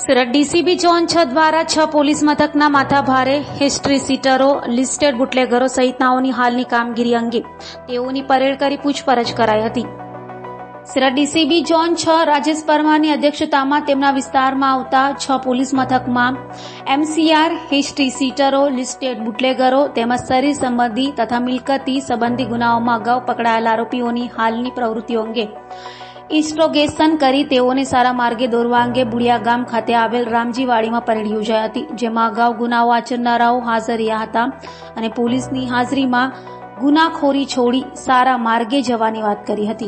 Surat DCB zone 6 દ્વારા 6 police મથકના માથાભારે history સીટરો, લિસ્ટેડ બુટલેગરો સહિતનાઓની હાલની કામગીરી અંગે તેઓની પરેડ કરી પૂછપરછ કરાઈ હતી. સુરત ડીસીબી ઝોન 6 રાજેશ પરમારની અધ્યક્ષતામાં તેમના વિસ્તારમાં આવતા 6 પોલીસ મથકમાં એમસીઆર, હિસ્ટ્રી સીટરો, લિસ્ટેડ બુટલેગરો તેમજ શરીર સંબંધી તથા મિલકતી સંબંધી ગુનાઓમાં અગાઉ પકડાયેલા આરોપીઓની હાલની પ્રવૃત્તિઓ અંગે ઇન્સ્ટ્રોગેશન કરી તેઓને સારા માર્ગે દોરવા અંગે બુડિયા ગામ ખાતે આવેલ રામજીવાડીમાં પરેડ યોજાઈ હતી, જેમાં અગાઉ ગુનાઓ આચરનારાઓ હાજર રહ્યા હતા અને પોલીસની હાજરીમાં ગુનાખોરી છોડી સારા માર્ગે જવાની વાત કરી હતી.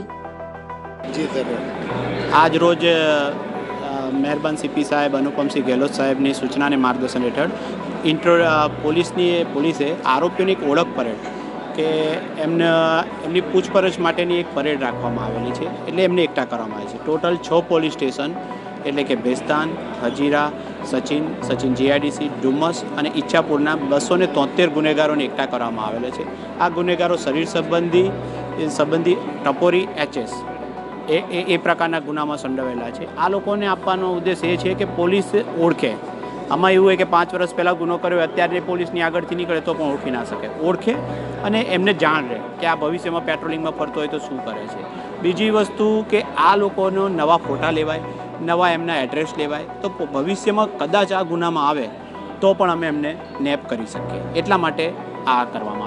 આજ રોજ મહેરબાન સીપી સાહેબ અનુપમસિંહ ગેહલોત સાહેબની સૂચના અને માર્ગદર્શન હેઠળ પોલીસે આરોપીઓની એક ઓળખ પરેડ કે એમની પૂછપરછ માટેની એક પરેડ રાખવામાં આવેલી છે, એટલે એમને એકઠા કરવામાં આવે છે. ટોટલ 6 પોલીસ સ્ટેશન એટલે કે ભેસ્તાન, હજીરા, સચિન જીઆઈડીસી, ડુમસ અને ઈચ્છાપુરના 273 ગુનેગારોને એકઠા કરવામાં આવેલા છે. આ ગુનેગારો શરીર સંબંધી ટપોરી એચએસ એ પ્રકારના ગુનામાં સંડોવાયેલા છે. આ લોકોને આપવાનો ઉદ્દેશ એ છે કે પોલીસ ઓળખે. આમાં એવું હોય કે 5 વર્ષ પહેલાં ગુનો કર્યો, અત્યારે પોલીસની આગળથી નીકળે તો પણ ઓળખી ના શકે. ઓળખે અને એમને જાણ રહે કે આ ભવિષ્યમાં પેટ્રોલિંગમાં ફરતો હોય તો શું કરે છે. બીજી વસ્તુ કે આ લોકોનો નવા ફોટા લેવાય, નવા એમના એડ્રેસ લેવાય, તો ભવિષ્યમાં કદાચ આ ગુનામાં આવે તો પણ અમે એમને નેપ કરી શકીએ. એટલા માટે આ કરવામાં